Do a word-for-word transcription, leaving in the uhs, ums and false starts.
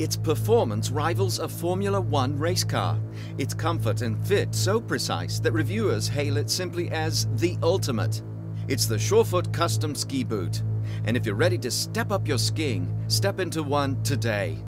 Its performance rivals a Formula One race car. Its comfort and fit so precise that reviewers hail it simply as the ultimate. It's the Surefoot Custom Ski Boot. And if you're ready to step up your skiing, step into one today.